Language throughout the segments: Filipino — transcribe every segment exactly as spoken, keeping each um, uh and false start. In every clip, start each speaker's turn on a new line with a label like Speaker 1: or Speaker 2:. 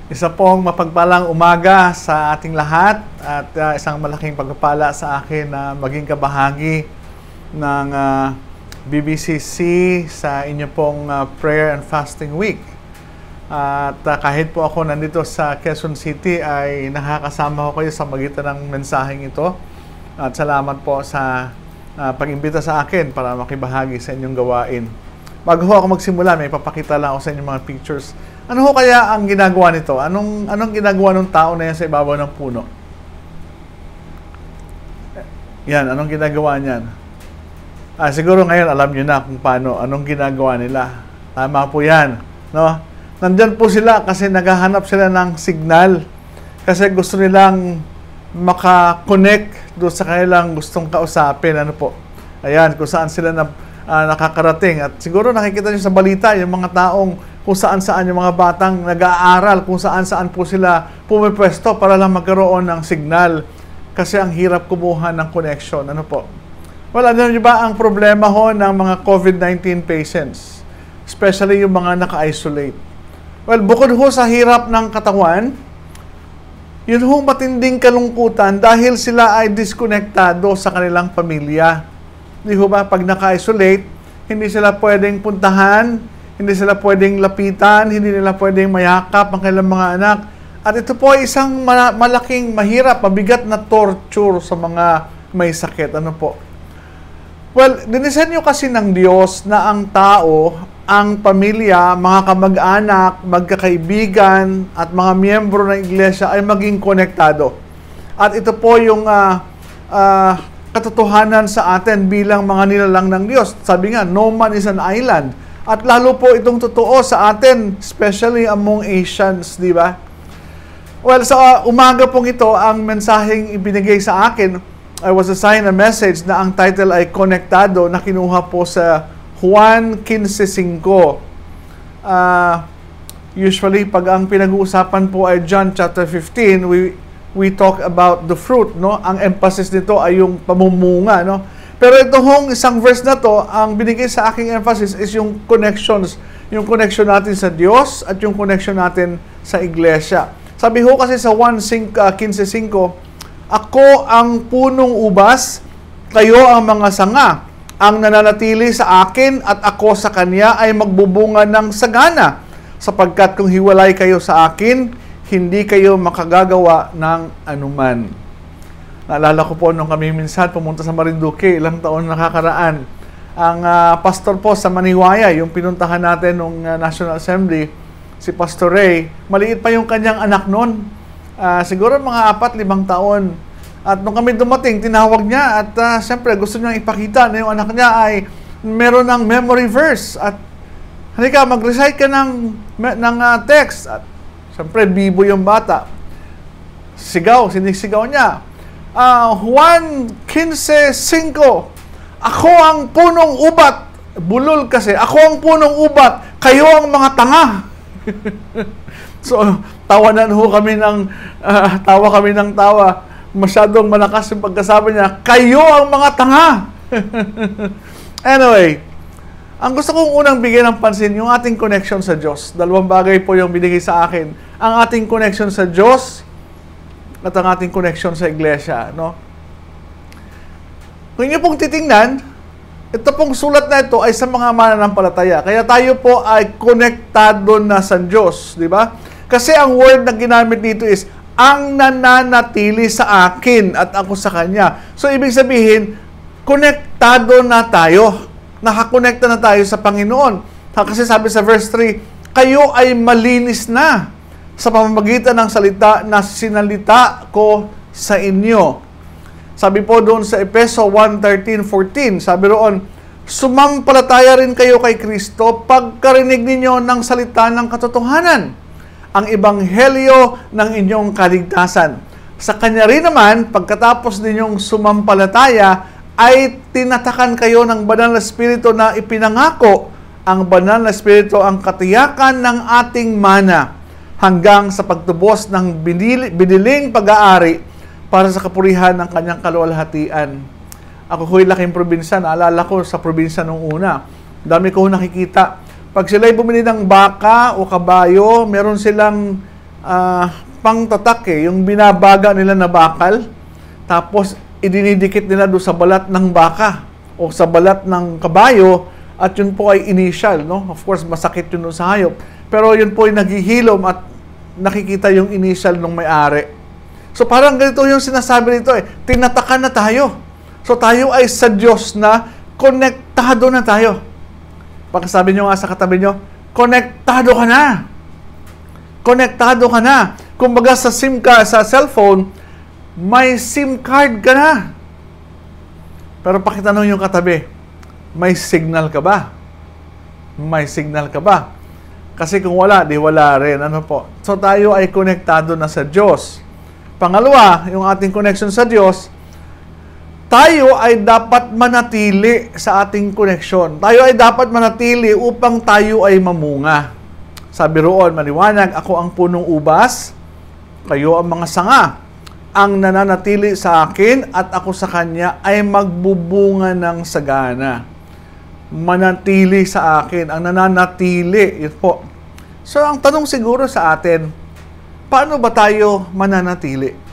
Speaker 1: Isa pong mapagpalang umaga sa ating lahat at uh, isang malaking pagpapala sa akin na maging kabahagi ng uh, B B C C sa inyo pong uh, Prayer and Fasting Week. At uh, kahit po ako nandito sa Quezon City ay nakakasama ko kayo sa magitan ng mensaheng ito. At salamat po sa uh, pag-imbita sa akin para makibahagi sa inyong gawain. Bago ako magsimula, may papakita lang ako sa inyong mga pictures. Ano ho kaya ang ginagawa nito? Anong anong ginagawa ng tao na yan sa ibabaw ng puno? Yan, anong ginagawa niyan? Ah, siguro ngayon alam niyo na kung paano, anong ginagawa nila. Tama po yan, no? Nandyan po sila kasi naghahanap sila ng signal. Kasi gusto nilang maka-connect doon sa kanilang gustong kausapin. Ano po? Ayan, kung saan sila na, uh, nakakarating. At siguro nakikita niyo sa balita yung mga taong kung saan-saan yung mga batang nag-aaral, kung saan-saan po sila pumipwesto para lang magkaroon ng signal. Kasi ang hirap kumuha ng connection. Ano po? Well, ano nyo ba ang problema ho ng mga COVID nineteen patients? Especially yung mga naka-isolate. Well, bukod ho sa hirap ng katawan, yun ho matinding kalungkutan dahil sila ay diskonektado sa kanilang pamilya. Di ho ba? Pag naka-isolate, hindi sila pwedeng puntahan, hindi sila pwedeng lapitan, hindi nila pwedeng mayakap ang kanilang mga anak. At ito po ay isang malaking, mahirap, mabigat na torture sa mga may sakit. Ano po? Well, dinisenyo kasi ng Diyos na ang tao, ang pamilya, mga kamag-anak, magkakaibigan, at mga miyembro ng iglesia ay maging konektado. At ito po yung uh, uh, katotohanan sa atin bilang mga nilalang ng Diyos. Sabi nga, no man is an island. At lalo po itong totoo sa atin, especially among Asians, di ba? Well, sa umaga pong ito, ang mensaheng ibinigay sa akin, I was assigned a message na ang title ay Konektado na kinuha po sa Juan fifteen five. Uh, usually, pag ang pinag-uusapan po ay John chapter fifteen, we we talk about the fruit, no? Ang emphasis nito ay yung pamumunga, no? Pero ito hong isang verse na to, ang binigay sa aking emphasis is yung connections. Yung connection natin sa Diyos at yung connection natin sa iglesia. Sabi ho kasi sa Juan fifteen five, ako ang punong ubas, kayo ang mga sanga. Ang nananatili sa akin at ako sa kanya ay magbubunga ng sagana. Sapagkat kung hiwalay kayo sa akin, hindi kayo makagagawa ng anuman. Naalala ko po nung kami minsan pumunta sa Marinduque, ilang taon nakakaraan. Ang uh, pastor po sa Maniwaya, yung pinuntahan natin nung uh, National Assembly, si Pastor Ray, maliit pa yung kanyang anak noon. Uh, siguro mga apat, limang taon. At nung kami dumating, tinawag niya at uh, siyempre gusto niyang ipakita na yung anak niya ay meron ng memory verse. At halika, mag-recite ka ng, ng uh, text. At siyempre, bibo yung bata. Sigaw, sinisigaw niya. Uh, Juan fifteen five, ako ang punong ubat. Bulol kasi, ako ang punong ubat, kayo ang mga tanga. So, tawanan ho kami ng, uh, tawa kami ng tawa. Masyadong malakas yung pagkasabi niya, kayo ang mga tanga. Anyway, ang gusto kong unang bigyan ng pansin, yung ating connection sa Diyos. Dalawang bagay po yung binigay sa akin. Ang ating connection sa Diyos, at ang ating connection sa iglesia, no? Kung inyo pong titingnan, ito pong sulat na ito ay sa mga mananampalataya. Kaya tayo po ay konektado na sa Diyos, di ba? Kasi ang word na ginamit dito is, ang nananatili sa akin at ako sa Kanya. So, ibig sabihin, konektado na tayo. Nakakonekta na tayo sa Panginoon. Kasi sabi sa verse three, kayo ay malinis na sa pamamagitan ng salita na sinalita ko sa inyo. Sabi po doon sa Efeso one thirteen fourteen, sabi roon, sumampalataya rin kayo kay Kristo pagkarinig ninyo ng salita ng katotohanan, ang ebanghelyo ng inyong kaligtasan. Sa Kanya rin naman, pagkatapos ninyong sumampalataya, ay tinatakan kayo ng banal na Espiritu na ipinangako. Ang banal na Espiritu ang katiyakan ng ating mana, hanggang sa pagtubos ng biniling pag-aari para sa kapurihan ng kanyang kaluwalhatian. Ako ko'y laking probinsya, naalala ko sa probinsya nung una. Dami ko nakikita. Pag sila'y bumili ng baka o kabayo, meron silang uh, pangtatak eh, yung binabaga nila na bakal, tapos idinidikit nila doon sa balat ng baka o sa balat ng kabayo, at yun po ay initial, no? Of course, masakit yun sa hayop. Pero yun po ay naghihilom at nakikita yung initial ng may-ari. So parang ganito yung sinasabi nito eh, tinatakan na tayo. So tayo ay sa Diyos na konektado na tayo. Pagkasabi nyo nga sa katabi nyo, konektado ka na. Konektado ka na. Kumbaga sa SIM card, sa cellphone, may SIM card ka na. Pero pakitanong yung katabi, may signal ka ba? May signal ka ba? Kasi kung wala, di wala rin. Ano po? So tayo ay konektado na sa Diyos. Pangalawa, yung ating connection sa Diyos, tayo ay dapat manatili sa ating koneksyon. Tayo ay dapat manatili upang tayo ay mamunga. Sabi roon, maliwanag, ako ang punong ubas, kayo ang mga sanga. Ang nananatili sa akin at ako sa kanya ay magbubunga ng sagana. Manatili sa akin, ang nananatili, yun po. So, ang tanong siguro sa atin, paano ba tayo mananatili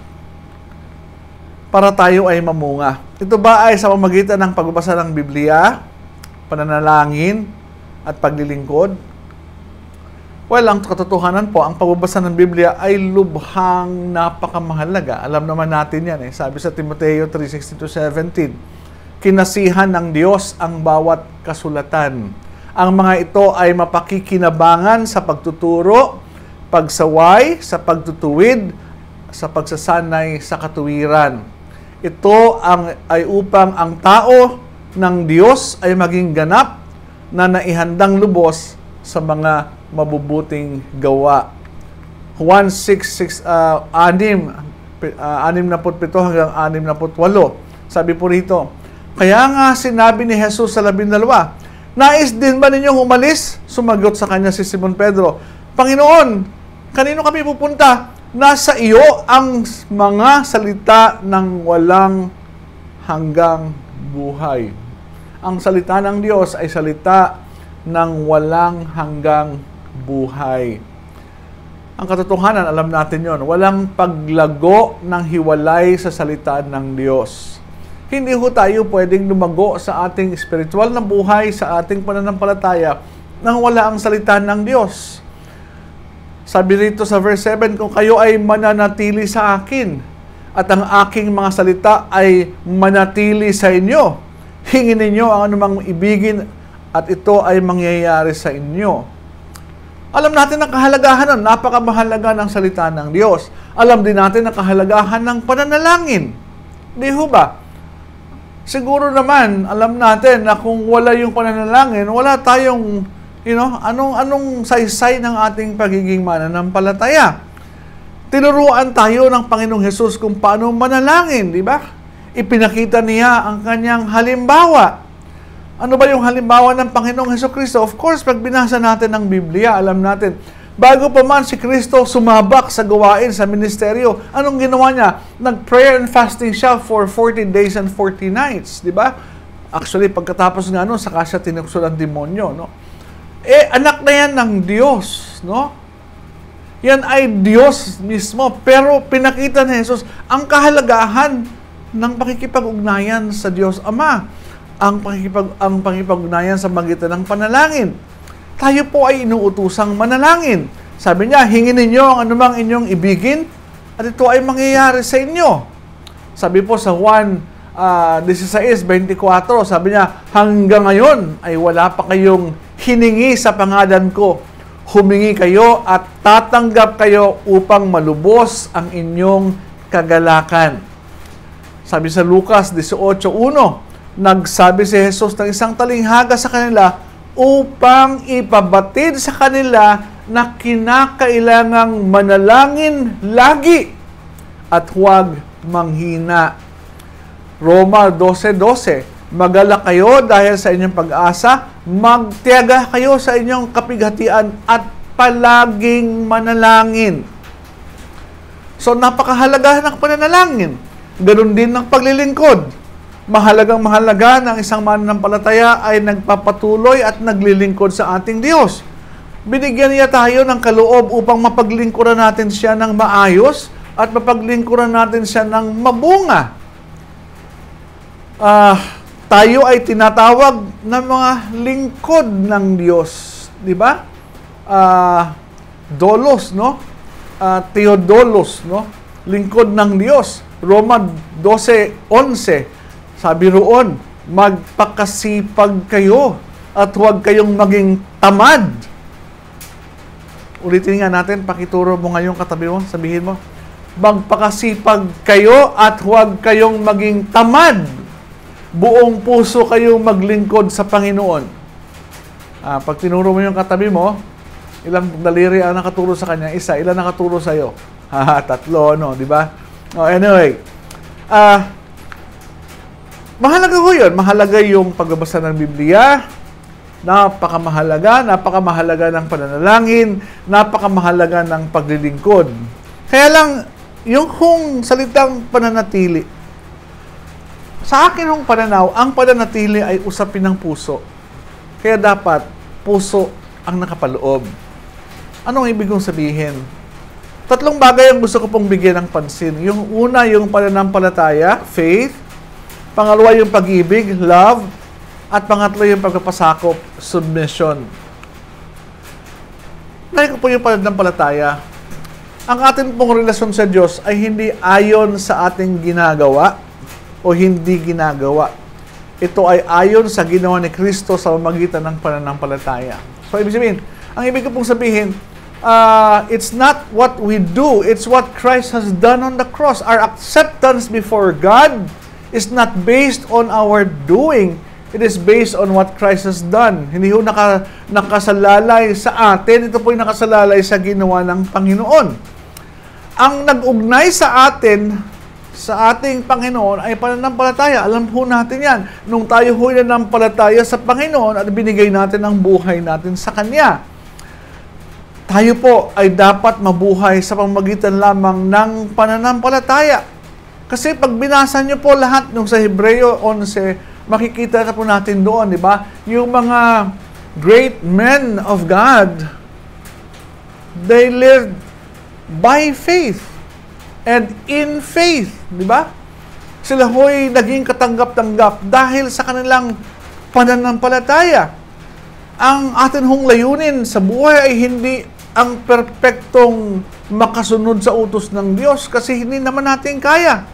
Speaker 1: para tayo ay mamunga? Ito ba ay sa pamamagitan ng pagbabasa ng Biblia, pananalangin, at paglilingkod? Well, ang katotohanan po, ang pagbabasa ng Biblia ay lubhang napakamahalaga. Alam naman natin yan eh. Sabi sa Timoteo three sixteen to seventeen, kinasihan ng Diyos ang bawat kasulatan. Ang mga ito ay mapakikinabangan sa pagtuturo, pagsaway, sa pagtutuwid, sa pagsasanay sa katuwiran. Ito ang, ay upang ang tao ng Diyos ay maging ganap na naihandang lubos sa mga mabubuting gawa. Juan six, six, uh, anim, uh, anim na putpito hanggang anim na putwalo. Sabi po rito, kaya nga sinabi ni Jesus sa labindalawa, nais din ba ninyong umalis? Sumagot sa kanya si Simon Pedro, Panginoon, kanino kami pupunta? Nasa iyo ang mga salita ng walang hanggang buhay. Ang salita ng Diyos ay salita ng walang hanggang buhay. Ang katotohanan, alam natin yon, walang paglago ng hiwalay sa salita ng Diyos. Hindi ho tayo pwedeng lumago sa ating spiritual na buhay, sa ating pananampalataya, nang wala ang salita ng Diyos. Sabi rito sa verse seven, kung kayo ay mananatili sa akin, at ang aking mga salita ay manatili sa inyo, hingin ninyo ang anumang ibigin, at ito ay mangyayari sa inyo. Alam natin ang kahalagahan nun, napakamahalaga ng salita ng Diyos. Alam din natin ang kahalagahan ng pananalangin. Di ho ba? Siguro naman, alam natin na kung wala yung pananalangin, wala tayong You know, anong anong saysay ng ating pagiging mananampalataya? Tinuruan tayo ng Panginoong Hesus kung paano manalangin, di ba? Ipinakita niya ang kanyang halimbawa. Ano ba yung halimbawa ng Panginoong Hesukristo? Of course, pag binasa natin ang Biblia, alam natin, bago pa man si Kristo sumabak sa gawain sa ministeryo, anong ginawa niya? Nag-prayer and fasting siya for forty days and forty nights, di ba? Actually, pagkatapos nga nun, saka siya tinukso ng demonyo, no? Eh, anak na yan ng Diyos, no? Yan ay Diyos mismo. Pero pinakita ni Jesus ang kahalagahan ng pakikipag-ugnayan sa Diyos Ama. Ang pakikipag, ang pakikipag-ugnayan sa magitan ng panalangin. Tayo po ay inuutusang manalangin. Sabi niya, hingin ninyo ang anumang inyong ibigin at ito ay mangyayari sa inyo. Sabi po sa Juan uh, sixteen twenty-four, sabi niya, hanggang ngayon ay wala pa kayong hiningi sa pangalan ko. Humingi kayo at tatanggap kayo upang malubos ang inyong kagalakan. Sabi sa Lucas eighteen one, nagsabi si Jesus ng isang talinghaga sa kanila upang ipabatid sa kanila na kinakailangang manalangin lagi at huwag manghina. Roma twelve twelve, magalak kayo dahil sa inyong pag-asa, magtiyaga kayo sa inyong kapighatian at palaging manalangin. So, napakahalaga ng pananalangin. Ganun din ng paglilingkod. Mahalagang mahalaga ng isang mananampalataya ay nagpapatuloy at naglilingkod sa ating Diyos. Binigyan niya tayo ng kaloob upang mapaglingkuran natin siya ng maayos at mapaglingkuran natin siya ng mabunga. Ah, uh, tayo ay tinatawag na mga lingkod ng Diyos, di ba? Ah, uh, dolos, no? Uh, Theodolos, no? Lingkod ng Diyos. Roma twelve eleven. Sabi roon, magpakasipag kayo at huwag kayong maging tamad. Ulitin nga natin, pakituro mo ngayong katabi mo, sabihin mo, magpakasipag kayo at huwag kayong maging tamad. Buong puso kayong maglingkod sa Panginoon. Ah, pag tinuro mo yung katabi mo, ilang daliri ang nakaturo sa kanya? Isa. Ilan nakaturo sa iyo? Ha, tatlo, no, di ba? Oh, anyway, ah, mahalaga ko yun. Mahalaga yung pagbabasa ng Biblia. Napakamahalaga, napakamahalaga ng pananalangin, napakamahalaga ng paglilingkod. Kaya lang, yung kung salitang pananatili, sa akin hong pananaw, ang pananatili ay usapin ng puso. Kaya dapat, puso ang nakapaloob. Anong ibig kong sabihin? Tatlong bagay ang gusto ko pong bigyan ng pansin. Yung una, yung pananampalataya, faith. Pangalawa, yung pag-ibig, love. At pangatlo, yung pagpapasakop, submission. Ngayon ko po yung pananampalataya. Ang ating pong relasyon sa Diyos ay hindi ayon sa ating ginagawa o hindi ginagawa. Ito ay ayon sa ginawa ni Kristo sa pamamagitan ng pananampalataya. So, ibig sabihin, ang ibig ko pong sabihin, uh, it's not what we do, it's what Christ has done on the cross. Our acceptance before God is not based on our doing. It is based on what Christ has done. Hindi ho naka, nakasalalay sa atin. Ito po yung nakasalalay sa ginawa ng Panginoon. Ang nag-ugnay sa atin, sa ating Panginoon, ay pananampalataya. Alam po natin yan. Nung tayo ho nananampalataya sa Panginoon at binigay natin ang buhay natin sa Kanya, tayo po ay dapat mabuhay sa pamamagitan lamang ng pananampalataya. Kasi pag binasa niyo po lahat nung sa Hebreo eleven, makikita na po natin doon, di ba? Yung mga great men of God, they lived by faith and in faith, di ba? Sila ho'y naging katanggap-tanggap dahil sa kanilang pananampalataya. Ang atin hong layunin sa buhay ay hindi ang perpektong makasunod sa utos ng Diyos kasi hindi naman natin kaya.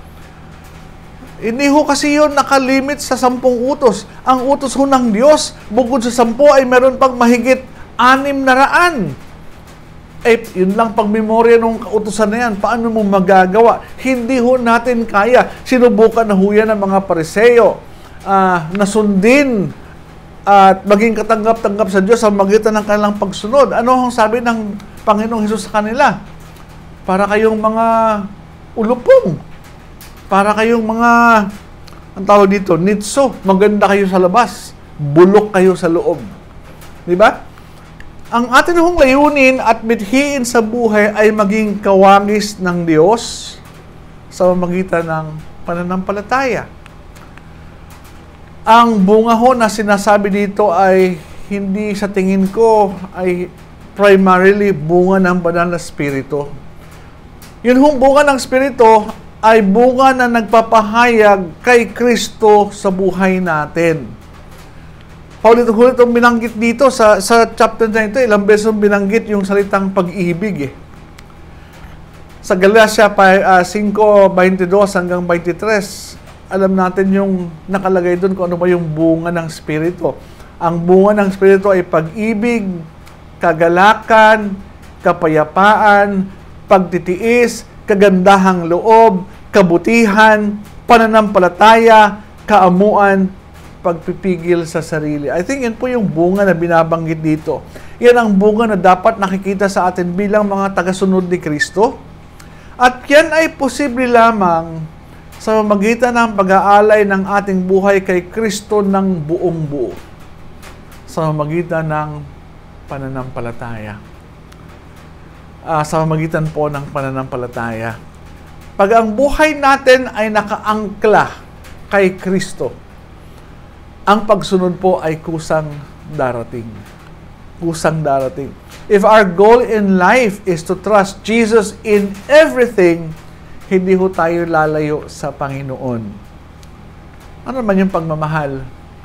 Speaker 1: Hindi ho kasi yun nakalimit sa sampung utos. Ang utos ho ng Diyos, bukod sa sampu ay meron pang mahigit anim na raan. Eh, yun lang pagmemorya ng kautusan na yan. Paano mo magagawa? Hindi ho natin kaya. Sinubukan na ho yan ng mga Pariseo uh, na sundin at maging katanggap-tanggap sa Diyos sa magitan ng kanilang pagsunod. Ano ang sabi ng Panginoong Hesus sa kanila? Para kayong mga ulupong. Para kayong mga, ang tawag dito, nitso, maganda kayo sa labas, bulok kayo sa loob. Di ba? Ang atin hong layunin at mithiin sa buhay ay maging kawangis ng Diyos sa pamamagitan ng pananampalataya. Ang bunga ho na sinasabi dito ay hindi sa tingin ko ay primarily bunga ng banal na Espiritu. Yun hong bunga ng Espiritu ay bunga na nagpapahayag kay Kristo sa buhay natin. Paulit-ulit itong binanggit dito sa, sa chapter na ito, ilang beses binanggit yung salitang pag-ibig. Eh. Sa Galatia uh, five twenty-two hanggang twenty-three, alam natin yung nakalagay doon kung ano ba yung bunga ng Espiritu. Ang bunga ng Espiritu ay pag-ibig, kagalakan, kapayapaan, pagtitiis, kagandahang loob, kabutihan, pananampalataya, kaamuan, pagpipigil sa sarili. I think yan po yung bunga na binabanggit dito. Yan ang bunga na dapat nakikita sa atin bilang mga tagasunod ni Kristo. At yan ay posible lamang sa pamamagitan ng pag-aalay ng ating buhay kay Kristo ng buong buo. Sa pamamagitan ng pananampalataya. Uh, sa pamamagitan po ng pananampalataya. Pag ang buhay natin ay nakaangkla kay Kristo, ang pagsunod po ay kusang darating. Kusang darating. If our goal in life is to trust Jesus in everything, hindi ho tayo lalayo sa Panginoon. Ano naman yung pagmamahal?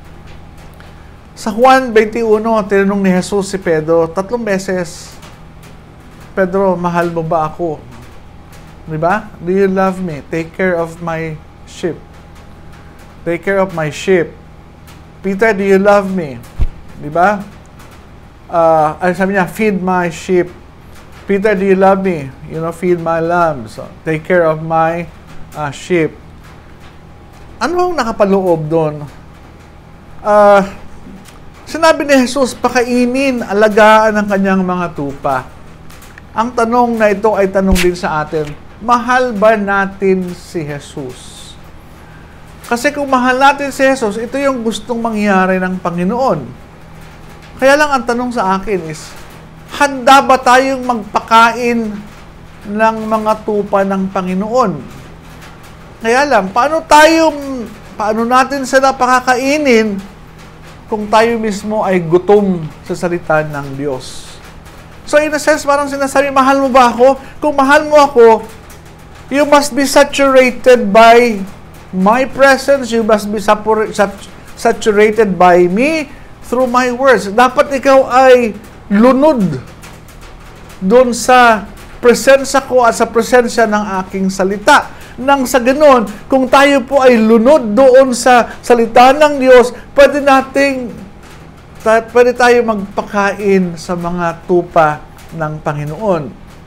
Speaker 1: Sa Juan twenty-one, tinanong ni Jesus si Pedro, tatlong beses, Pedro, mahal mo ba ako? Diba? Do you love me? Take care of my sheep. Take care of my sheep. Peter, do you love me? Diba? Uh, ano sabi niya? Feed my sheep. Peter, do you love me? You know, feed my lambs. So, take care of my uh, sheep. Ano ang nakapaloob doon? Uh, sinabi ni Jesus, pakainin, alagaan ang kanyang mga tupa. Ang tanong na ito ay tanong din sa atin, mahal ba natin si Jesus? Kasi kung mahal natin si Jesus, ito yung gustong mangyari ng Panginoon. Kaya lang ang tanong sa akin is, handa ba tayong magpakain ng mga tupa ng Panginoon? Kaya lang, paano tayo, paano natin sila pakakainin kung tayo mismo ay gutom sa salita ng Diyos? So in a sense, parang sinasabi, mahal mo ba ako? Kung mahal mo ako, you must be saturated by my presence, you must be saturated by me through my words. Dapat ikaw ay lunod doon sa presensya ko at sa presensya ng aking salita. Nang sa ganoon, kung tayo po ay lunod doon sa salita ng Diyos, pwede nating pwede tayo magpakain sa mga tupa ng Panginoon.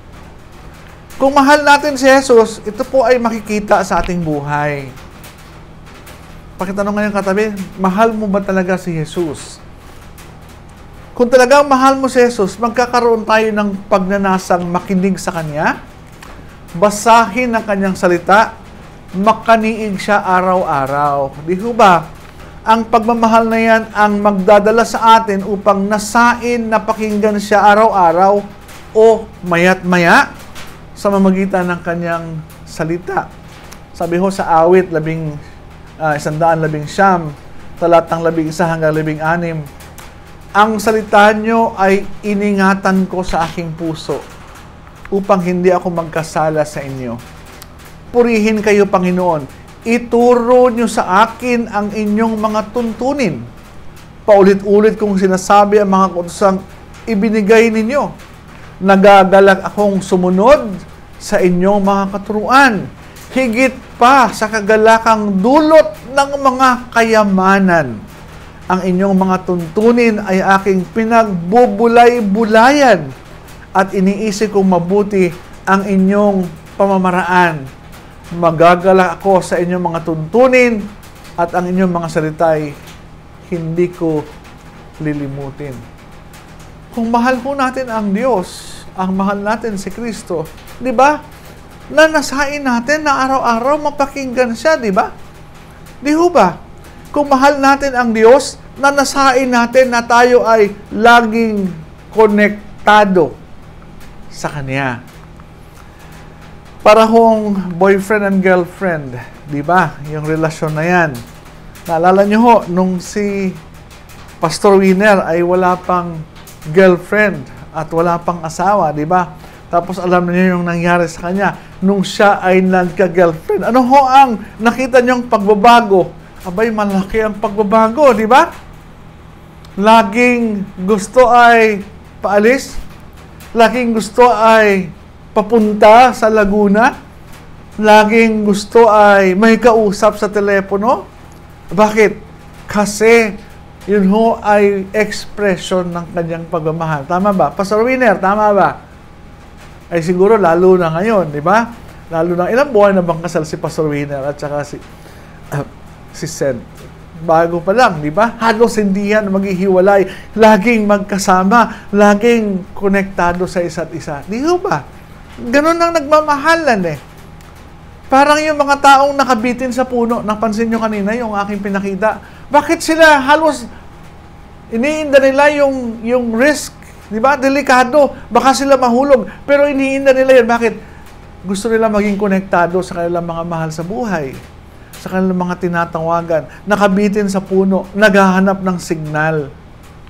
Speaker 1: Kung mahal natin si Jesus, ito po ay makikita sa ating buhay. Pakitanong ngayon katabi, mahal mo ba talaga si Jesus? Kung talagang mahal mo si Jesus, magkakaroon tayo ng pagnanasang makinig sa Kanya, basahin ang Kanyang salita, makaniig siya araw-araw. Di ho ba? Ang pagmamahal na yan ang magdadala sa atin upang nasain na pakinggan siya araw-araw o mayat-maya sa mamagitan ng Kanyang salita. Sabi ho sa awit, labing Uh, isandaan labing siyam, talatang labing isa hanggang labing anim, ang salita nyo ay iningatan ko sa aking puso upang hindi ako magkasala sa inyo. Purihin kayo, Panginoon. Ituro nyo sa akin ang inyong mga tuntunin. Paulit-ulit kong sinasabi ang mga kutusang ibinigay ninyo. Nagagalak akong sumunod sa inyong mga katuruan. Higit pa sa kagalakang dulot ng mga kayamanan. Ang inyong mga tuntunin ay aking pinagbubulay-bulayan at iniisip kong mabuti ang inyong pamamaraan. Magagalak ako sa inyong mga tuntunin at ang inyong mga salita'y hindi ko lilimutin. Kung mahal po natin ang Diyos, ang mahal natin si Kristo, di ba? Na nasain natin na araw-araw mapakinggan siya, di ba? Di ho ba? Kung mahal natin ang Diyos, na nasain natin na tayo ay laging konektado sa Kanya. Para hong boyfriend and girlfriend, di ba? Yung relasyon na yan. Naalala nyo ho, nung si Pastor Winner ay wala pang girlfriend at wala pang asawa, di ba? Tapos alam niyo yung nangyari sa kanya nung siya ay nagka-girlfriend. Ano ho ang nakita niyong pagbabago? Abay, malaki ang pagbabago, di ba? Laging gusto ay paalis. Laging gusto ay papunta sa Laguna. Laging gusto ay may kausap sa telepono. Bakit? Kasi yun ho ay expression ng kanyang pagmamahal. Tama ba? Pastor Winner, tama ba? Ay siguro lalo na ngayon, di ba? Lalo na, ilang buwan na bang kasal si Pastor Winner at saka si, uh, si Sen? Bago pa lang, di ba? Halos hindi yan maghihiwalay. Laging magkasama, laging konektado sa isa't isa. Di ba? Ganun ang nagmamahalan eh. Parang yung mga taong nakabitin sa puno, napansin nyo kanina yung aking pinakita. Bakit sila halos iniinda nila yung, yung risk? Di ba? Delikado. Baka sila mahulog. Pero iniinda nila yun. Bakit? Gusto nila maging konektado sa kanilang mga mahal sa buhay. Sa kanilang mga tinatawagan. Nakabitin sa puno. Naghahanap ng signal.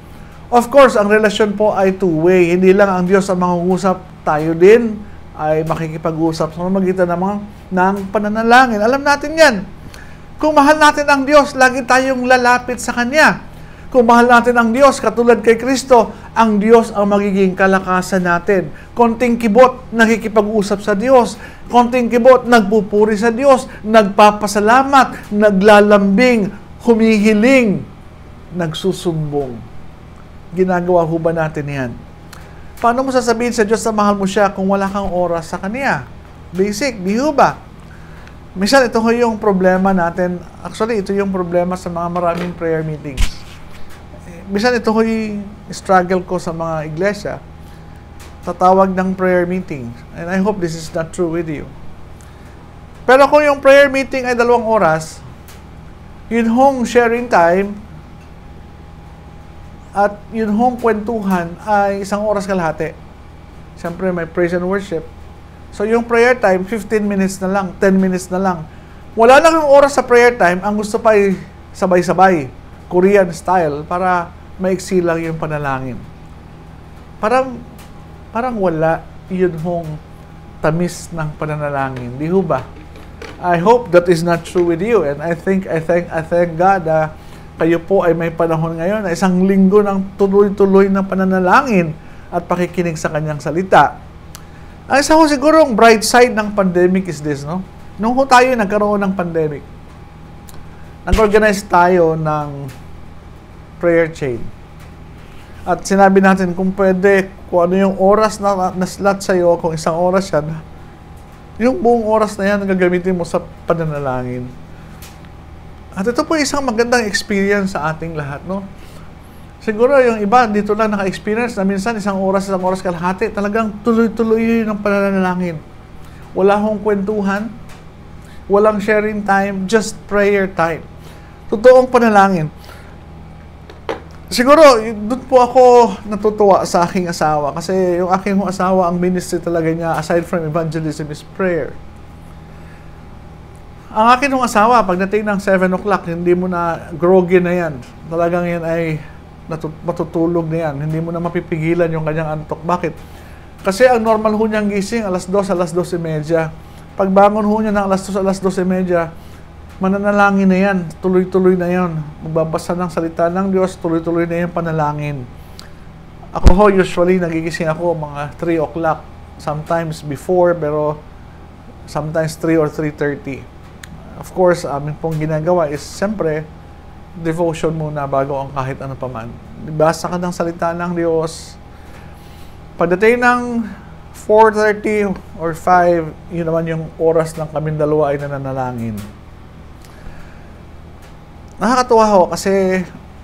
Speaker 1: Of course, ang relasyon po ay two-way. Hindi lang ang Diyos ang mangungusap, tayo din ay makikipag-usap sa pamamagitan ng, mga, ng pananalangin. Alam natin yan. Kung mahal natin ang Diyos, lagi tayong lalapit sa Kanya. Kung mahal natin ang Diyos, katulad kay Kristo, ang Diyos ang magiging kalakasan natin. Konting kibot, nakikipag-usap sa Diyos. Konting kibot, nagpupuri sa Diyos. Nagpapasalamat, naglalambing, humihiling, nagsusumbong. Ginagawa ho ba natin yan? Paano mo sasabihin sa Diyos na mahal mo siya kung wala kang oras sa Kanya? Basic, di ho ba? Minsan, ito ho yung problema natin. Actually, ito yung problema sa mga maraming prayer meetings. Minsan, ito ho yung struggle ko sa mga iglesia. Tatawag ng prayer meeting. And I hope this is not true with you. Pero kung yung prayer meeting ay dalawang oras, yun hong sharing time, at yun hong kwentuhan ay isang oras kalahati. Siyempre, may praise and worship. So, yung prayer time, fifteen minutes na lang, ten minutes na lang. Wala na kang oras sa prayer time, ang gusto pa ay sabay-sabay, Korean style, para maiksi lang yung panalangin. Parang, parang wala yun hong tamis ng pananalangin. Di ho ba? I hope that is not true with you. And I think, I thank, I thank God na kayo po ay may panahon ngayon na isang linggo ng tuloy-tuloy na pananalangin at pakikinig sa Kanyang salita. Ang isa ko siguro, ang bright side ng pandemic is this, no? Nung ho tayo nagkaroon ng pandemic, nag-organize tayo ng prayer chain. At sinabi natin kung pwede, kung ano yung oras na, na slot sa'yo, kung isang oras yan, yung buong oras na yan, gagamitin mo sa pananalangin. At ito po isang magandang experience sa ating lahat, no? Siguro yung iba dito lang naka-experience na minsan isang oras, isang oras kalahati, talagang tuloy-tuloy yung pananalangin. Wala hong kwentuhan, walang sharing time, just prayer time. Totoong panalangin. Siguro, doon po ako natutuwa sa aking asawa kasi yung aking asawa, ang ministry talaga niya, aside from evangelism, is prayer. Ang akin ng asawa, pagdating ng seven o'clock, hindi mo na groggy na yan. Talagang yan ay matutulog na yan. Hindi mo na mapipigilan yung kanyang antok. Bakit? Kasi ang normal ho niyang gising, alas dos, alas dos e medya. Pagbangon ho niya ng alas dos, alas dos e medya, mananalangin na yan. Tuloy-tuloy na yan. Magbabasa ng salita ng Diyos, tuloy-tuloy na yan panalangin. Ako ho, usually, nagigising ako mga three o'clock. Sometimes before, pero sometimes three or three thirty. Of course, amin pong ginagawa is, siyempre, devotion muna bago ang kahit ano pa man. Basa ka ng salita ng Diyos. Pagdating ng four thirty or five, yun naman yung oras ng kaming dalawa ay nananalangin. Nakakatuwa ho kasi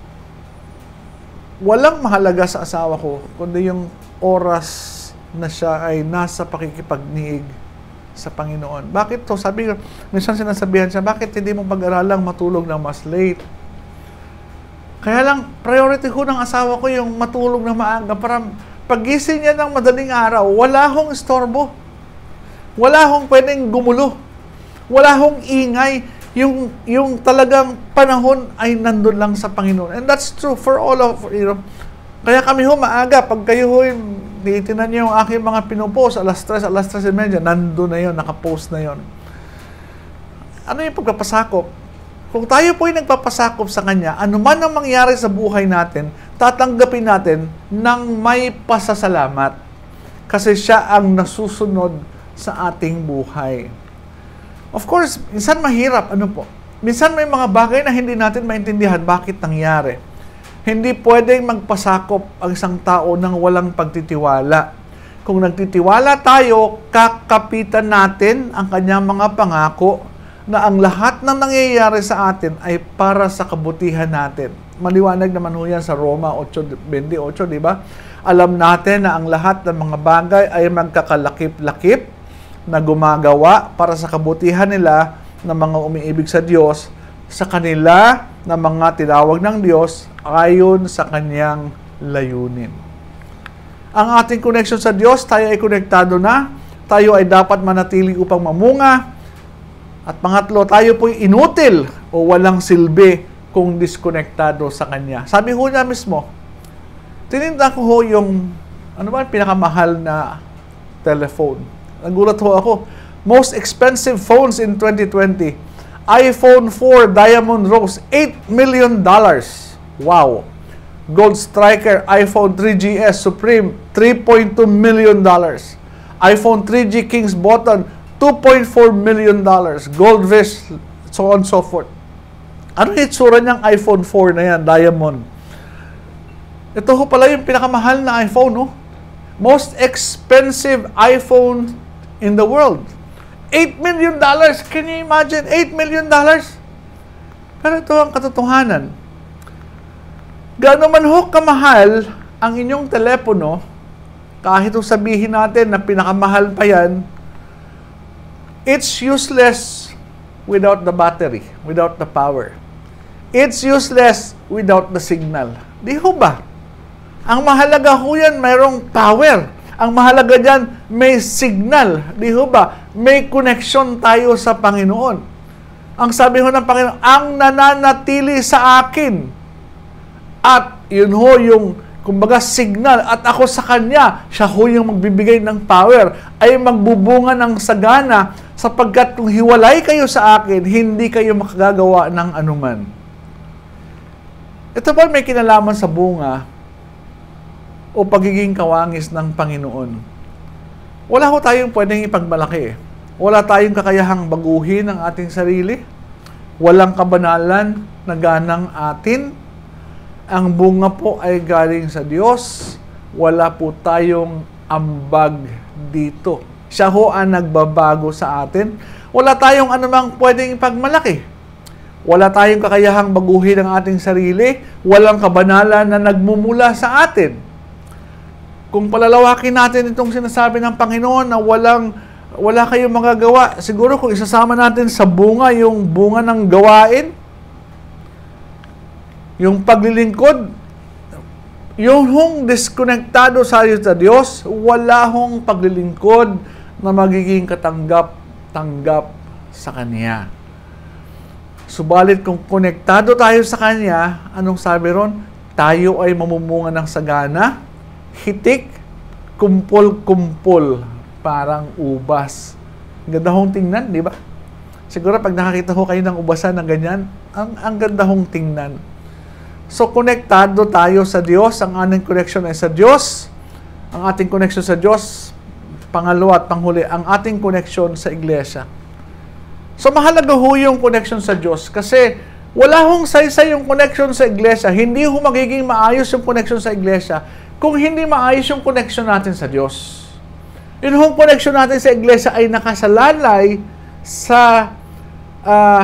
Speaker 1: walang mahalaga sa asawa ko kundi yung oras na siya ay nasa pakikipagniig sa Panginoon. Bakit to? Sabi ko, minsan sinasabihan siya, bakit hindi mo pag-aralang matulog ng mas late? Kaya lang, priority ko ng asawa ko yung matulog na maaga para pagising niya ng madaling araw, wala hong istorbo. Wala hong pwedeng gumulo. Wala hong ingay. Yung, yung talagang panahon ay nandun lang sa Panginoon. And that's true for all of, you know, kaya kami ho maaga, pag kayo ho, titignan niyo yung aking mga pinupost, alas tres, alas tres e medya, nandun na yun, nakapost na yun. Ano yung pagpapasakop? Kung tayo po ay nagpapasakop sa Kanya, ano man ang mangyari sa buhay natin, tatanggapin natin ng may pasasalamat. Kasi siya ang nasusunod sa ating buhay. Of course, minsan mahirap, ano po? Minsan may mga bagay na hindi natin maintindihan bakit nangyari. Hindi pwedeng magpasakop ang isang tao ng walang pagtitiwala. Kung nagtitiwala tayo, kakapitan natin ang kanyang mga pangako na ang lahat ng nangyayari sa atin ay para sa kabutihan natin. Maliwanag naman ho yan sa Roma eight twenty-eight, di ba? Alam natin na ang lahat ng mga bagay ay magkakalakip-lakip na gumagawa para sa kabutihan nila ng mga umiibig sa Diyos, sa kanila na mga tinawag ng Diyos ayon sa Kanyang layunin. Ang ating connection sa Diyos, tayo ay konektado na, tayo ay dapat manatili upang mamunga, at pangatlo, tayo po'y inutil o walang silbi kung diskonektado sa Kanya. Sabi ho niya mismo, Tininda ko ho yung, ano ba, pinakamahal na telephone. Nagulat ho ako. Most expensive phones in twenty twenty. iPhone four Diamond Rose, eight million dollars. Wow. Gold Striker iPhone three G S Supreme, three point two million dollars. iPhone three G King's Button, two point four million dollars. Gold Vish, so on and so forth. Ano yung itsura niyang iPhone four na yan, Diamond? Ito ho pala yung pinakamahal na iPhone, no? Most expensive iPhone in the world. eight million dollars. Can you imagine? eight million dollars? Pero ito ang katotohanan. Gaano man ho kamahal ang inyong telepono, kahit sabihin natin na pinakamahal pa yan, it's useless without the battery, without the power. It's useless without the signal. Di ho ba? Ang mahalaga ho yan, mayroong power. Ang mahalaga dyan, may signal. Di ho ba? May connection tayo sa Panginoon. Ang sabi ho ng Panginoon, ang nananatili sa akin. At yun ho yung, kumbaga, signal. At ako sa Kanya, siya ho yung magbibigay ng power. Ay magbubunga ng sagana sapagkat kung hiwalay kayo sa akin, hindi kayo makagagawa ng anuman. Ito ba may kinalaman sa bunga o pagiging kawangis ng Panginoon? Wala ho tayong pwedeng ipagmalaki. Wala tayong kakayahang baguhin ang ating sarili. Walang kabanalan na ganang atin. Ang bunga po ay galing sa Diyos. Wala po tayong ambag dito. Siya ho ang nagbabago sa atin. Wala tayong anumang pwedeng ipagmalaki. Wala tayong kakayahang baguhin ang ating sarili. Walang kabanalan na nagmumula sa atin. Kung palalawakin natin itong sinasabi ng Panginoon na walang, wala kayong magagawa, siguro kung isasama natin sa bunga, yung bunga ng gawain, yung paglilingkod, yung hong diskonektado sa Diyos, wala hong paglilingkod na magiging katanggap-tanggap sa Kanya. Subalit kung konektado tayo sa Kanya, anong sabi ron? Tayo ay mamumunga ng sagana, hitik, kumpol-kumpol, parang ubas. Ganda hong tingnan, di ba? Siguro pag nakakita ko kayo ng ubasan na ganyan, ang, ang ganda hong tingnan. So, konektado tayo sa Diyos. Ang ating connection ay sa Diyos. Ang ating connection sa Diyos, pangalawa at panghuli, ang ating connection sa iglesia. So, mahalaga ho yung connection sa Diyos kasi wala hong saysay yung connection sa iglesia. Hindi ho magiging maayos yung connection sa iglesia kung hindi maayos yung connection natin sa Diyos. Yung hong connection natin sa iglesia ay nakasalalay sa uh,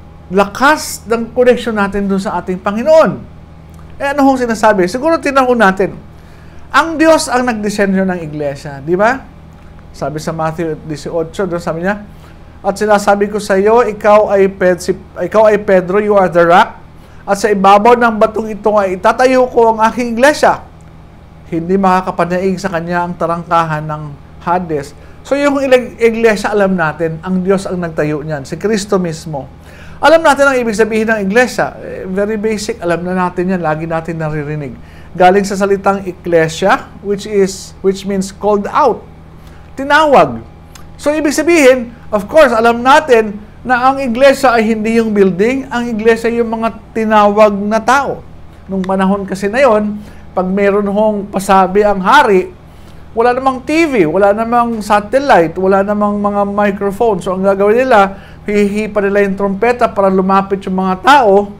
Speaker 1: lakas ng connection natin doon sa ating Panginoon. Eh, ano hong sinasabi? Siguro tinanong natin. Ang Diyos ang nagdisenyo ng iglesia, di ba? Sabi sa Matthew eighteen, doon sabi niya, at sinasabi ko sa iyo, ikaw ay, Ped, si, ikaw ay Pedro, you are the rock, at sa ibabaw ng batong ito ay itatayo ko ang aking iglesia. Hindi makakapanaig sa kanya ang tarangkahan ng Hades. So yung iglesia, alam natin, ang Diyos ang nagtayo niyan, si Kristo mismo. Alam natin ang ibig sabihin ng iglesia. Very basic, alam na natin yan, lagi natin naririnig. Galing sa salitang iglesia, which is which means called out. Tinawag. So ibig sabihin, of course, alam natin na ang iglesia ay hindi yung building, ang iglesia ay yung mga tinawag na tao. Nung panahon kasi na yon, pag meron hong pasabi ang hari, wala namang T V, wala namang satellite, wala namang mga microphone. So ang gagawin nila, hihipa nila yung trompeta para lumapit yung mga tao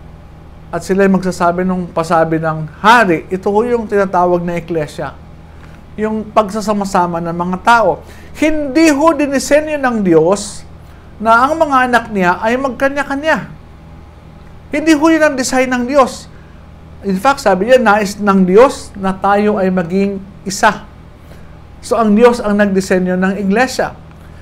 Speaker 1: at sila yung magsasabi ng pasabi ng hari. Ito ho yung tinatawag na iglesia. Yung pagsasama-sama ng mga tao. Hindi ho dinisenyo ng Diyos na ang mga anak niya ay magkanya-kanya. Hindi ho yun ang design ng Diyos. In fact, sabi niya, nais ng Diyos na tayo ay maging isa. So, ang Diyos ang nagdisenyo ng iglesia.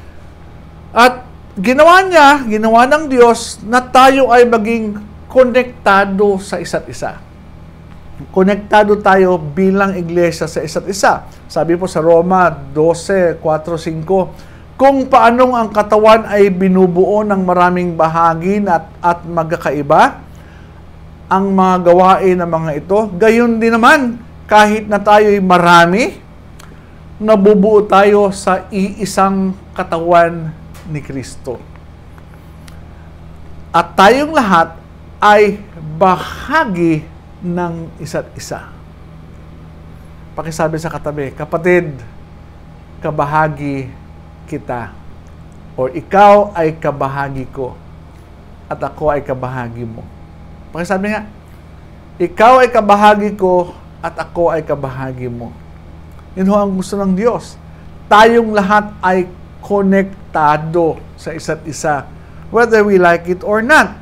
Speaker 1: At ginawa niya, ginawa ng Diyos na tayo ay maging konektado sa isa't isa. Konektado tayo bilang iglesia sa isa't isa. Sabi po sa Roma twelve, four, five, kung paanong ang katawan ay binubuo ng maraming bahagi at, at magkakaiba, ang mga gawain ng mga ito, gayon din naman, kahit na tayo'y marami, nabubuo tayo sa iisang katawan ni Kristo. At tayong lahat ay bahagi ng isa't isa. Pakisabi sa katabi, kapatid, kabahagi kita. O ikaw ay kabahagi ko. At ako ay kabahagi mo. Pakisabi nga, ikaw ay kabahagi ko at ako ay kabahagi mo. Yun ho ang gusto ng Diyos. Tayong lahat ay konektado sa isa't isa. Whether we like it or not.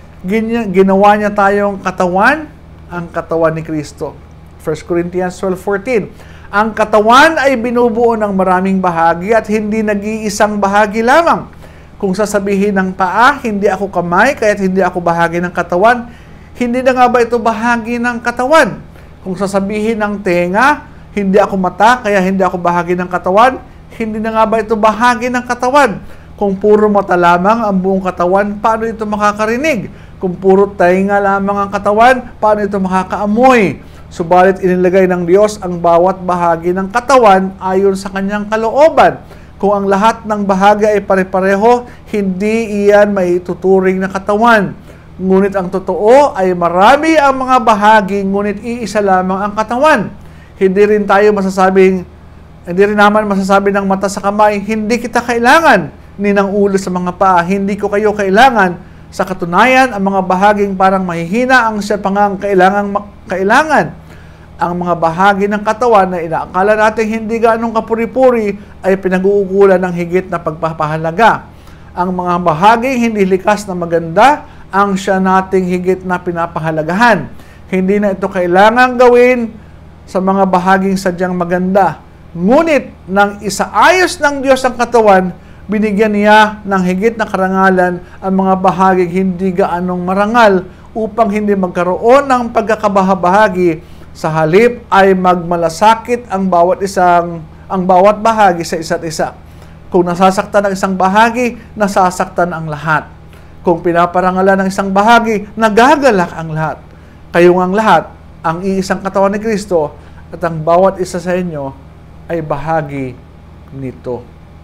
Speaker 1: Ginawa niya tayong katawan, ang katawan ni Kristo. First Corinthians twelve fourteen. Ang katawan ay binubuo ng maraming bahagi at hindi nag-iisang bahagi lamang. Kung sasabihin ng paa, hindi ako kamay, kaya't hindi ako bahagi ng katawan, hindi na nga ba ito bahagi ng katawan? Kung sasabihin ng tenga, hindi ako mata, kaya hindi ako bahagi ng katawan, hindi na nga ba ito bahagi ng katawan? Kung puro mata lamang ang buong katawan, paano ito makakarinig? Kung puro tenga lamang ang katawan, paano ito makakaamoy? Subalit inilagay ng Diyos ang bawat bahagi ng katawan ayon sa kanyang kalooban. Kung ang lahat ng bahagi ay pare-pareho, hindi iyan maituturing na katawan. Ngunit ang totoo ay marami ang mga bahagi, ngunit iisa lamang ang katawan. Hindi rin tayo masasabing, hindi rin naman masasabi ng mata sa kamay, hindi kita kailangan, ni ng ulo sa mga paa, hindi ko kayo kailangan. Sa katunayan, ang mga bahaging parang mahihina ang siya pangang kailangang kailangan. Ang mga bahagi ng katawan na inaakala natin hindi ganong kapuri-puri ay pinag-uukulan ng higit na pagpapahalaga. Ang mga bahaging hindi likas na maganda ang siya nating higit na pinapahalagahan. Hindi na ito kailangang gawin sa mga bahaging sadyang maganda. Ngunit nang isaayos ng Diyos ang katawan, binigyan niya ng higit na karangalan ang mga bahaging hindi gaanong marangal upang hindi magkaroon ng pagkakabahabahagi. Sa halip ay magmalasakit ang bawat isang ang bawat bahagi sa isa't isa. Kung nasasaktan ang isang bahagi, nasasaktan ang lahat. Kung pinaparangalan ng isang bahagi, nagagalak ang lahat. Kayo ang lahat, ang iisang katawan ni Kristo, at ang bawat isa sa inyo ay bahagi nito.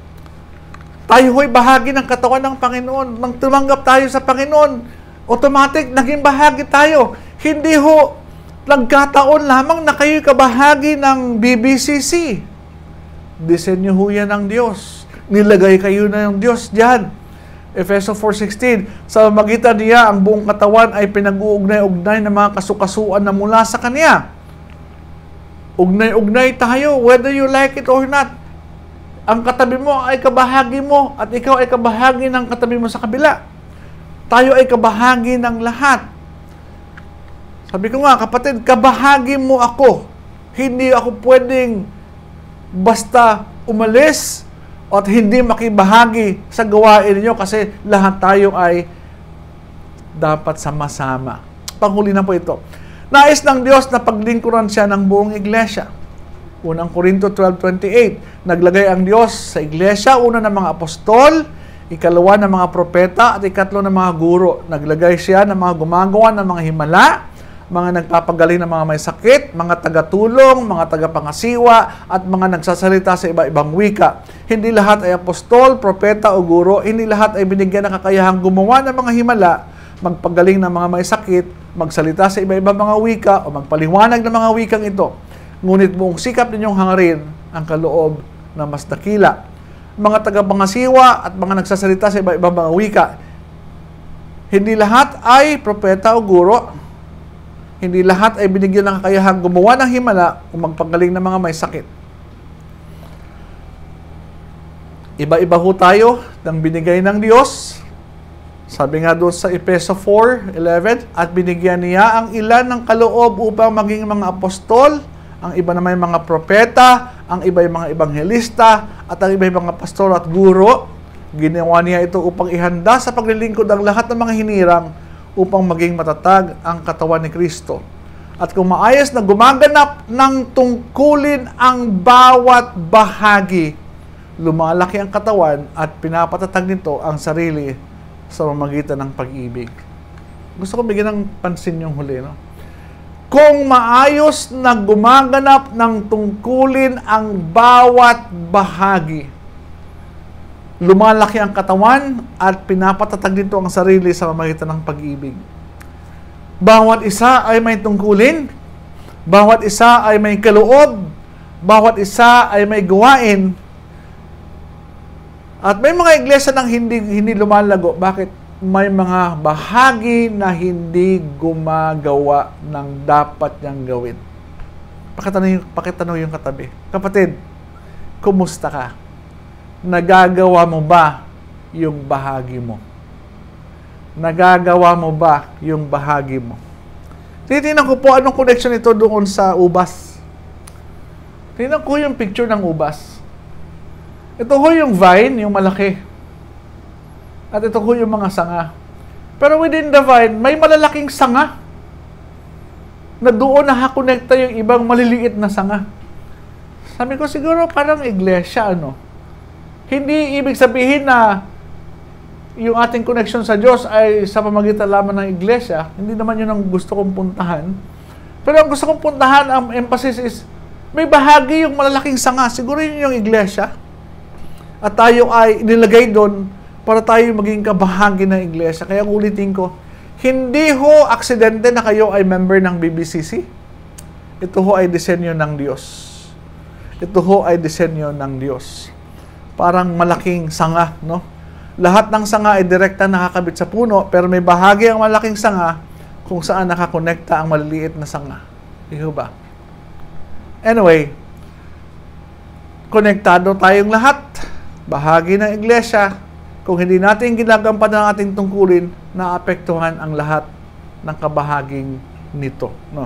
Speaker 1: Tayo ho'y bahagi ng katawan ng Panginoon. Nang tumanggap tayo sa Panginoon, automatic, naging bahagi tayo. Hindi ho, nagkataon lamang na kayo'y kabahagi ng B B C C. Disenyo ho yan ng Diyos. Nilagay kayo na ng Diyos dyan. Efeso four sixteen, sa magitan niya, ang buong katawan ay pinag-uugnay-ugnay ng mga kasukasuan na mula sa Kanya. Ugnay-ugnay tayo, whether you like it or not. Ang katabi mo ay kabahagi mo at ikaw ay kabahagi ng katabi mo sa kabila. Tayo ay kabahagi ng lahat. Sabi ko nga, kapatid, kabahagi mo ako. Hindi ako pwedeng basta umalis at hindi makibahagi sa gawain ninyo kasi lahat tayo ay dapat sama-sama. Panghuli na po ito. Nais ng Diyos na paglingkuran siya ng buong iglesia. Unang Korinto twelve twenty-eight, naglagay ang Diyos sa iglesia, una ng mga apostol, ikalawa ng mga propeta, at ikatlo ng mga guro. Naglagay siya ng mga gumagawa ng mga himala, mga nagpapagaling ng mga may sakit, mga tagatulong, mga tagapangasiwa, at mga nagsasalita sa iba-ibang wika. Hindi lahat ay apostol, propeta o guro. Hindi lahat ay binigyan ng kakayahang gumawa ng mga himala, magpagaling ng mga may sakit, magsalita sa iba-ibang mga wika, o magpaliwanag ng mga wikang ito. Ngunit buong sikap ninyong hangarin ang kaloob na mas dakila. Mga tagapangasiwa at mga nagsasalita sa iba-ibang mga wika. Hindi lahat ay propeta o guro. Hindi lahat ay binigyan ng kakayahang gumawa ng himala o magpagaling ng mga may sakit. Iba-iba ho tayo ng binigay ng Diyos. Sabi nga doon sa Efeso four eleven, at binigyan niya ang ilan ng kaloob upang maging mga apostol, ang iba naman mga propeta, ang iba yung mga ebanghelista, at ang iba yung mga pastor at guro. Ginawa niya ito upang ihanda sa paglilingkod ang lahat ng mga hinirang upang maging matatag ang katawan ni Kristo. At kung maayos na gumaganap ng tungkulin ang bawat bahagi, lumalaki ang katawan at pinapatatag nito ang sarili sa pamamagitan ng pag-ibig. Gusto ko bigyan ng pansin yung huli, no? kung maayos na gumaganap ng tungkulin ang bawat bahagi. Lumalaki ang katawan at pinapatatag dito ang sarili sa pamamagitan ng pag-ibig. Bawat isa ay may tungkulin, bawat isa ay may kaloob, bawat isa ay may gawain. At may mga iglesia nang hindi hindi lumalago. Bakit? May mga bahagi na hindi gumagawa ng dapat niyang gawin. Pakitanong, pakitanong yung katabi. Kapatid, kumusta ka? Nagagawa mo ba yung bahagi mo? Nagagawa mo ba yung bahagi mo? Titingnan ko po anong connection ito doon sa ubas. Tingnan ko yung picture ng ubas. Ito ho yung vine, yung malaki. At ito ho yung mga sanga. Pero within the vine, may malalaking sanga na doon nakakonekta yung ibang maliliit na sanga. Sabi ko, siguro parang iglesia, ano? Hindi ibig sabihin na yung ating connection sa Diyos ay sa pamagitan lamang ng iglesia. Hindi naman yun ang gusto kong puntahan. Pero ang gusto kong puntahan, ang emphasis is, may bahagi yung malalaking sanga. Siguro yun yung iglesia. At tayo ay nilagay doon para tayo maging kabahagi ng iglesia. Kaya ulitin ko, hindi ho aksidente na kayo ay member ng B B C C. Ito ho ay disenyo ng Diyos. Ito ho ay disenyo ng Diyos. Parang malaking sanga, no? Lahat ng sanga ay direkta nakakabit sa puno, pero may bahagi ang malaking sanga kung saan nakakonekta ang maliliit na sanga. Iho ba? Anyway, konektado tayong lahat. Bahagi ng iglesia. Kung hindi natin ginagampanan ang ating tungkulin, naapektuhan ang lahat ng kabahaging nito. No?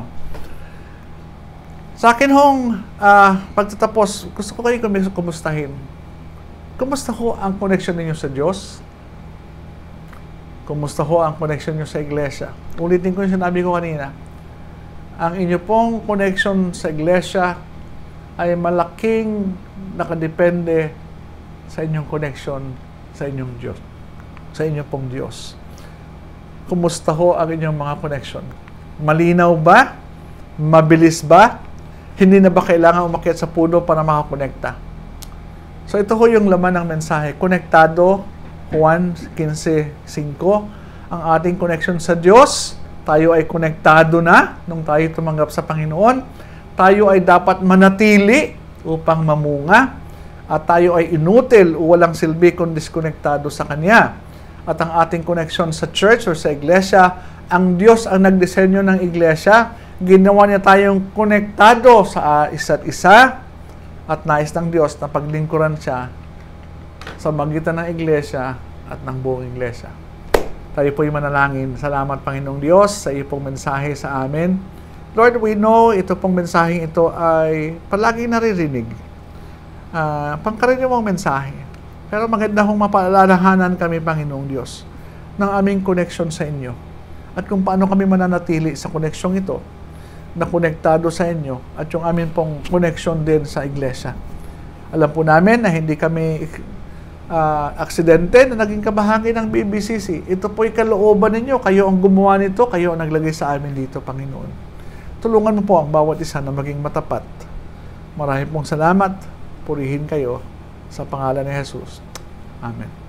Speaker 1: Sa akin hong uh, pagtatapos, gusto ko kayo kumustahin. Kumusta ho ang connection ninyo sa Diyos? Kumusta ho ang connection niyo sa iglesia? Ulitin ko yung sinabi ko kanina. Ang inyo pong connection sa iglesia ay malaking nakadepende sa inyong connection sa inyong Diyos, sa inyong pong Diyos. Kumusta ho ang inyong mga connection? Malinaw ba? Mabilis ba? Hindi na ba kailangan umakyat sa puno para makakonekta? So ito ho yung laman ng mensahe. Konektado, Juan fifteen five, ang ating connection sa Diyos. Tayo ay konektado na nung tayo tumanggap sa Panginoon. Tayo ay dapat manatili upang mamunga. At tayo ay inutil o walang silbi kung diskonektado sa Kanya. At ang ating connection sa church o sa iglesia, ang Diyos ang nagdisenyo ng iglesia, ginawa niya tayong konektado sa isa't isa, at nais ng Diyos na paglingkuran siya sa magitan ng iglesia at ng buong iglesia. Tayo po'y manalangin. Salamat, Panginoong Diyos, sa iyo pong mensahe sa amin. Lord, we know ito pong mensaheng ito ay palagi naririnig. Uh, pangkaraniwang mensahe. Pero maganda hong mapaalalahanan kami, Panginoong Diyos, ng aming connection sa inyo. At kung paano kami mananatili sa connection ito, na konektado sa inyo, at yung aming pong connection din sa iglesia. Alam po namin na hindi kami uh, aksidente na naging kabahagi ng B B C C. Ito po'y kalooban ninyo. Kayo ang gumawa nito, kayo ang naglagay sa amin dito, Panginoon. Tulungan mo po ang bawat isa na maging matapat. Maraming pong salamat. Purihin kayo sa pangalan ni Jesus. Amen.